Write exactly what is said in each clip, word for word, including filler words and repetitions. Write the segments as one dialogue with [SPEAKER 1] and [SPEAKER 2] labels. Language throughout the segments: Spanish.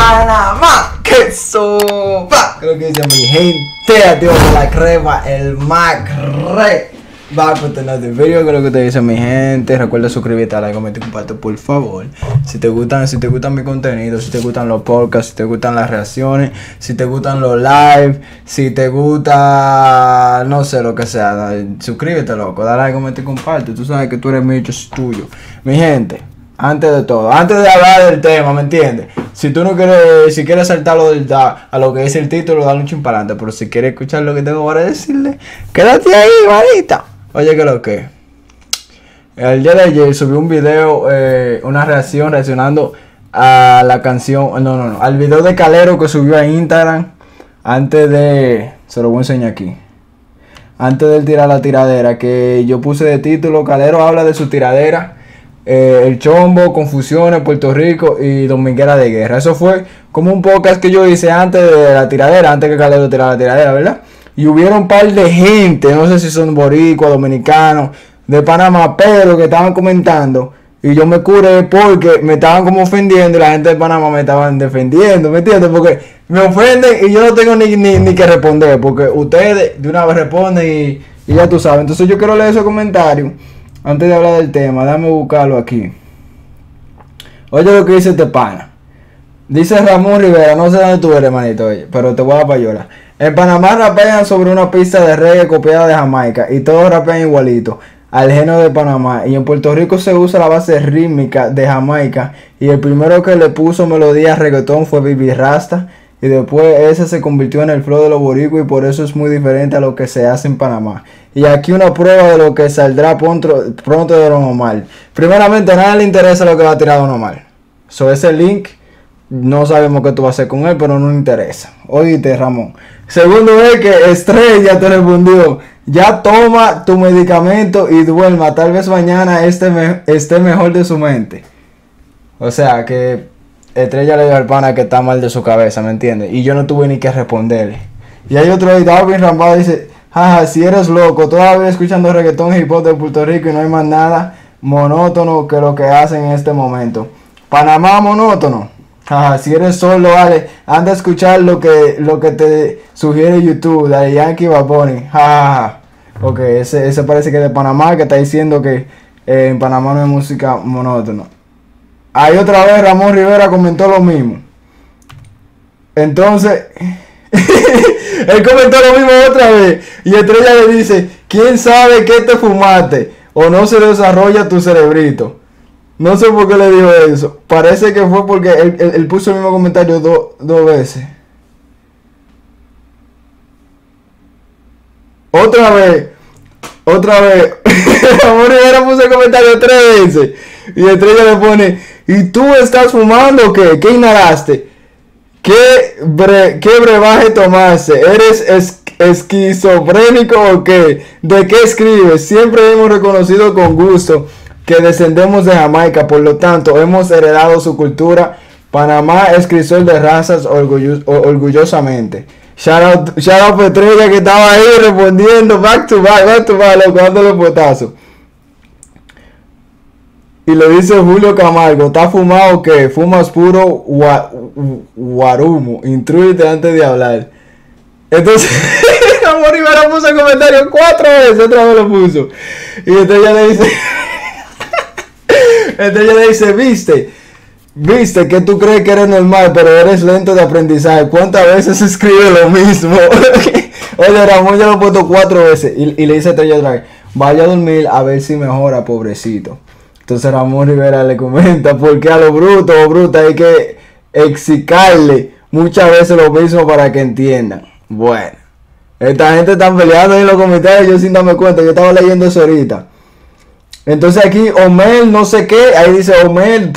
[SPEAKER 1] Panamá, que sopa. Creo que dice mi gente, activo con la crema, el macre. Va a continuar el video, creo que te dice mi gente. Recuerda suscribirte, like, comentar y compartir, por favor. Si te gustan, si te gustan mi contenido, si te gustan los podcasts, si te gustan las reacciones, si te gustan los live, si te gusta, no sé, lo que sea, dale, suscríbete, loco, dale like, comenta y comparte. Tú sabes que tú eres mío, yo soy tuyo. Mi gente, antes de todo, antes de hablar del tema, ¿me entiendes? Si tú no quieres, si quieres saltarlo del da, a lo que dice el título, dale un chimpalante. Pero si quieres escuchar lo que tengo para decirle, quédate ahí, manita. Oye, que lo que el día de ayer subí un video, eh, una reacción reaccionando a la canción, no, no, no, al video de Calero que subió a Instagram antes de, se lo voy a enseñar aquí, antes de tirar la tiradera, que yo puse de título, Calero habla de su tiradera, eh, el chombo, confusiones, Puerto Rico y Dominguera de Guerra. Eso fue como un podcast que yo hice antes de la tiradera, antes que Calero tirara la tiradera, ¿verdad? Y hubieron un par de gente, no sé si son boricuas, dominicanos, de Panamá, pero que estaban comentando. Y yo me curé porque me estaban como ofendiendo y la gente de Panamá me estaban defendiendo, ¿me entiendes? Porque me ofenden y yo no tengo ni, ni, ni que responder, porque ustedes de una vez responden y, y ya tú sabes. Entonces yo quiero leer esos comentarios antes de hablar del tema. Déjame buscarlo aquí. Oye lo que dice este pana. Dice Ramón Rivera, no sé dónde tú eres, manito, oye, pero te voy a dar payola. En Panamá rapean sobre una pista de reggae copiada de Jamaica y todos rapean igualito al género de Panamá. Y en Puerto Rico se usa la base rítmica de Jamaica y el primero que le puso melodía a reggaetón fue Baby Rasta y después ese se convirtió en el flow de los boricuas y por eso es muy diferente a lo que se hace en Panamá. Y aquí una prueba de lo que saldrá pronto, pronto de Don Omar. Primeramente, a nadie le interesa lo que va a tirar Don Omar. So ese link no sabemos qué tú vas a hacer con él, pero no nos interesa. Oíste, Ramón. Segundo es que Estrella te respondió: ya toma tu medicamento y duerma, tal vez mañana esté, me esté mejor de su mente. O sea que Estrella le dijo al pana que está mal de su cabeza, ¿me entiendes? Y yo no tuve ni que responderle. Y hay otro, Darwin Rambado dice: jaja, si eres loco, todavía escuchando reggaetón y hip hop de Puerto Rico y no hay más nada monótono que lo que hacen en este momento. Panamá monótono. Ajá, si eres solo, vale, anda a escuchar lo que lo que te sugiere YouTube, de Yankee Bad Bunny. Jajaja. Ok, ese, ese parece que es de Panamá, que está diciendo que eh, en Panamá no hay música monótona. Ahí otra vez Ramón Rivera comentó lo mismo. Entonces, él comentó lo mismo otra vez. Y Estrella le dice: ¿quién sabe qué te fumaste? O no se desarrolla tu cerebrito. No sé por qué le dijo eso. Parece que fue porque él, él, él puso el mismo comentario do, dos veces. Otra vez. Otra vez. Ramón Rivera puso el comentario tres veces. Y Estrella le pone: ¿y tú estás fumando o qué? ¿Qué inhalaste? ¿Qué, bre, qué brebaje tomaste? ¿Eres es, esquizofrénico o qué? ¿De qué escribes? Siempre hemos reconocido con gusto que descendemos de Jamaica, por lo tanto hemos heredado su cultura. Panamá es crisol de razas orgullo, orgullosamente. Shout out, shout out Estrella que estaba ahí respondiendo back to back, back to back, loco, dándole potazos. Y le dice Julio Camargo: ¿está fumado o qué? Fumas puro gua, guarumo, intrúyete antes de hablar. Entonces Ramón Rivera puso el comentario cuatro veces, otra vez lo puso. Y Estrella le dice Entonces ella le dice: viste, viste que tú crees que eres normal, pero eres lento de aprendizaje. ¿Cuántas veces escribe lo mismo? Oye, Ramón ya lo ha puesto cuatro veces. Y, y le dice a Estrella otra vez: vaya a dormir a ver si mejora, pobrecito. Entonces Ramón Rivera le comenta: porque a lo bruto o bruta hay que explicarle muchas veces lo mismo para que entiendan. Bueno, esta gente está peleando en los comentarios, yo sin darme cuenta, yo estaba leyendo eso ahorita. Entonces aquí Omel no sé qué, ahí dice Omel,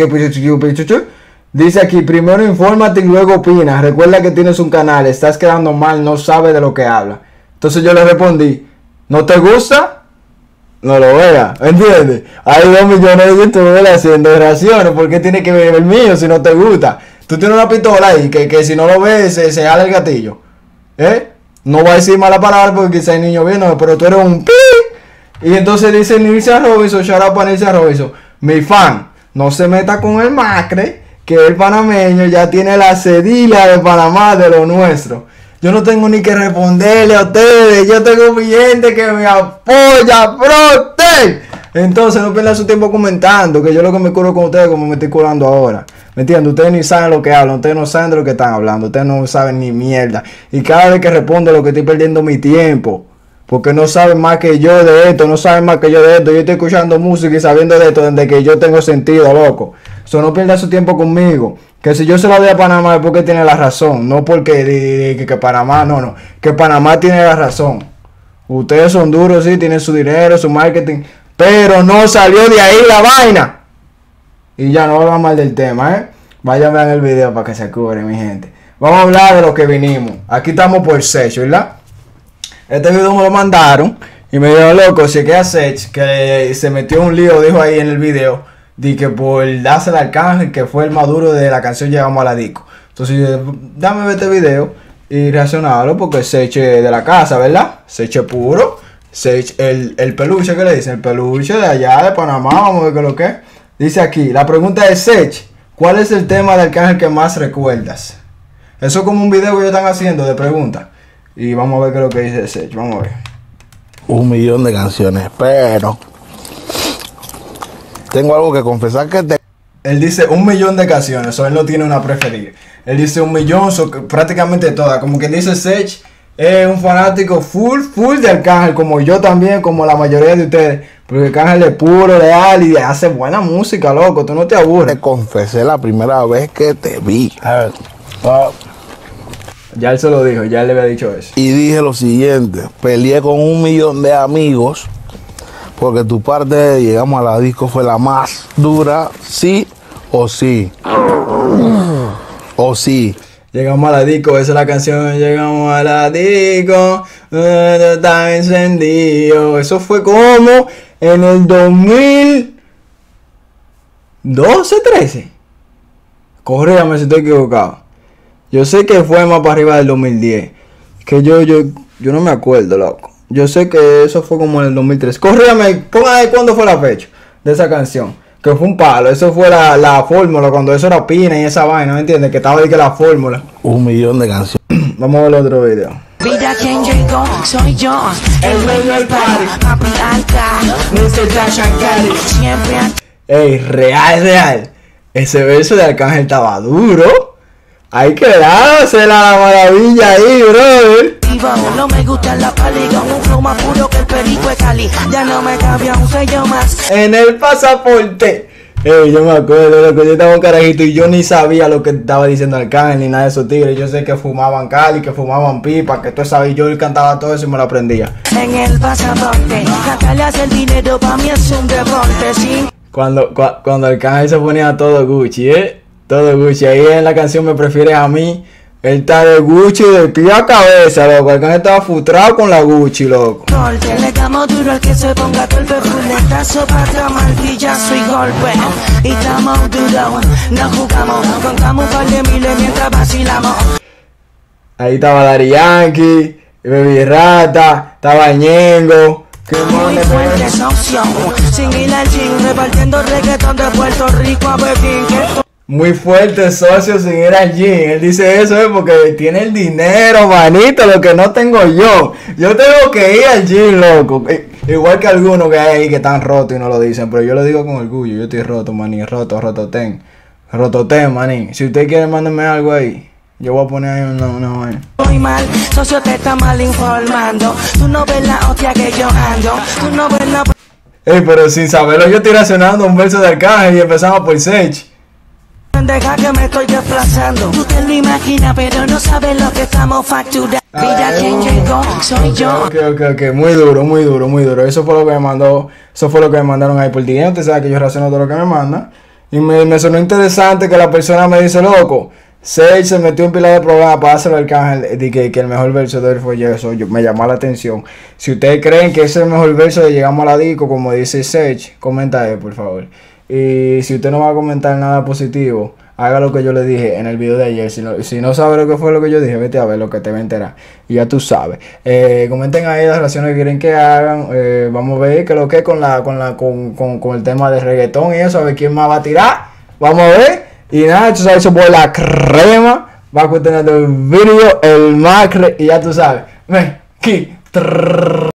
[SPEAKER 1] dice aquí: primero infórmate y luego opina, recuerda que tienes un canal, estás quedando mal, no sabes de lo que habla. Entonces yo le respondí: ¿no te gusta? No lo veas, ¿entiendes? Hay dos millones de youtubers haciendo reacciones, ¿por qué tiene que ver el mío si no te gusta? Tú tienes una pistola ahí, que, que si no lo ves se, se jala el gatillo, ¿eh? No voy a decir mala palabra porque quizá hay niños viendo, pero tú eres un pi. Y entonces dice Nilcia Robinson, shout out para Nilcia Robinson: mi fan, no se meta con el macre, que el panameño ya tiene la cedilla de Panamá de lo nuestro. Yo no tengo ni que responderle a ustedes. Yo tengo mi gente que me apoya, protect. Entonces no pierdan su tiempo comentando, que yo lo que me curo con ustedes como me estoy curando ahora. ¿Me entienden? Ustedes ni saben lo que hablan, ustedes no saben de lo que están hablando, ustedes no saben ni mierda. Y cada vez que respondo lo que estoy perdiendo mi tiempo. Porque no saben más que yo de esto, no saben más que yo de esto. Yo estoy escuchando música y sabiendo de esto desde que yo tengo sentido, loco. Eso no pierdan su tiempo conmigo. Que si yo se lo doy a Panamá es porque tiene la razón. No porque que, que, que Panamá, no, no. Que Panamá tiene la razón. Ustedes son duros, sí, tienen su dinero, su marketing. Pero no salió de ahí la vaina. Y ya no hablamos mal del tema, ¿eh? Vayan a ver el video para que se cubren, mi gente. Vamos a hablar de lo que vinimos. Aquí estamos por Sech, ¿verdad? Este video me lo mandaron. Y me dijo, loco, si queda Sech, que se metió un lío, dijo ahí en el video, de que por darse al Arcángel, que fue el más duro de la canción Llegamos a la Disco. Entonces, dame ver este video y reaccionarlo, porque Sech es de la casa, ¿verdad? Sech es puro. Sech, el, el peluche, ¿qué le dicen? El peluche de allá de Panamá, vamos a ver qué es lo que es. Dice aquí, la pregunta es, Sech, ¿cuál es el tema de Arcángel que más recuerdas? Eso es como un video que ellos están haciendo de preguntas. Y vamos a ver qué es lo que dice Sech, vamos a ver.
[SPEAKER 2] Un millón de canciones, pero tengo algo que confesar que te...
[SPEAKER 1] Él dice un millón de canciones, o él no tiene una preferida. Él dice un millón, so, prácticamente todas. Como que dice Sech, es un fanático full, full de Arcángel, como yo también, como la mayoría de ustedes. Porque Arcángel es puro, leal y hace buena música, loco, tú no te aburres.
[SPEAKER 2] Te confesé la primera vez que te vi. A ver, uh,
[SPEAKER 1] ya él se lo dijo, ya él le había dicho eso.
[SPEAKER 2] y dije lo siguiente, peleé con un millón de amigos, porque tu parte de Llegamos a la Disco fue la más dura, sí o sí. O sí.
[SPEAKER 1] Llegamos a la disco, esa es la canción. Llegamos a la disco, eh, está encendido. Eso fue como en el dos mil doce, trece. Corrígame si estoy equivocado. Yo sé que fue más para arriba del dos mil diez. Que yo, yo, yo no me acuerdo, loco. Yo sé que eso fue como en el dos mil tres. Corrígame, ponga ahí cuándo fue la fecha de esa canción. Que fue un palo, eso fue la, la fórmula, cuando eso era pina y esa vaina, ¿me entiendes? Que estaba ahí que la fórmula.
[SPEAKER 2] Un millón de canciones.
[SPEAKER 1] Vamos a ver el otro video.
[SPEAKER 3] Mira quién llegó, soy yo, el rey del party, papi alta, mister Dash and Gary, siempre a...
[SPEAKER 1] Ey, real, real. Ese verso de Arcángel estaba duro. Hay que darse la maravilla ahí, brother.
[SPEAKER 3] No me gusta la pali, con un flow más puro que el perico de Cali. Ya no me cambia un sello más.
[SPEAKER 1] En el pasaporte. Ey, yo me acuerdo, loco, yo estaba un carajito y yo ni sabía lo que estaba diciendo Arcángel ni nada de esos tigres. Yo sé que fumaban cali, que fumaban pipa, que tú sabes, yo cantaba todo eso y me lo aprendía.
[SPEAKER 3] En el pasaporte, sacarle hacer dinero pa' mí es un deporte, sí.
[SPEAKER 1] Cuando, cu cuando Arcángel se ponía todo Gucci, eh, todo Gucci. Ahí en la canción Me Prefieres a Mí. Él está de Gucci de pie a cabeza, loco. Arcángel estaba frustrado con la Gucci, loco.
[SPEAKER 3] Corte, le damos duro al que se ponga todo el perfuletazo para martillazo y golpe. Y estamos duros, no jugamos, contamos un par de miles mientras vacilamos.
[SPEAKER 1] Ahí estaba Daddy Yankee, Baby Rata, estaba Ñengo.
[SPEAKER 3] Muy fuerte esa opción, sin ir al gym, repartiendo reggaetón de Puerto Rico a Berlín.
[SPEAKER 1] Muy fuerte, socio, sin ir al gym. Él dice eso, ¿eh? Porque tiene el dinero, manito, lo que no tengo yo. Yo tengo que ir al gym, loco. Igual que algunos que hay ahí que están rotos y no lo dicen, pero yo lo digo con orgullo. Yo estoy roto, maní, roto, rototen. Rototen, maní. Si usted quiere, mándeme algo ahí. Yo voy a poner ahí una, una vaina.
[SPEAKER 3] Muy mal, socio, te está mal informando. Tú no ves la hostia que yo ando. Tú no ves la...
[SPEAKER 1] Ey, pero sin saberlo, yo estoy reaccionando a un verso de Arcángel y empezamos por Sech.
[SPEAKER 3] Deja que me estoy desplazando. Tú te lo imaginas, pero no sabes lo que estamos facturando. Mira quién llegó, soy yo.
[SPEAKER 1] Ok, ok, ok, muy duro, muy duro, muy duro. Eso fue lo que me mandó, eso fue lo que me mandaron ahí por D M. Usted sabe que yo reacciono a todo lo que me mandan. Y me, me sonó interesante que la persona me dice, loco, Sech se metió en pila de programa para hacerlo al Arcángel, de que, que el mejor verso de él fue eso. Yo, me llamó la atención. Si ustedes creen que ese es el mejor verso de Llegamos a la Disco, como dice Sech, comenta ahí, por favor. Y si usted no va a comentar nada positivo, haga lo que yo le dije en el video de ayer. Si no, si no sabe lo que fue lo que yo dije, vete a ver lo que te va a enterar. Y ya tú sabes. Eh, comenten ahí las relaciones que quieren que hagan. Eh, vamos a ver qué lo que es con, la, con, la, con, con, con el tema de reggaetón y eso. A ver quién más va a tirar. Vamos a ver. Y nada, tú sabes, eso por la crema. Va a continuar el video, el macre. Y ya tú sabes. Ven, aquí.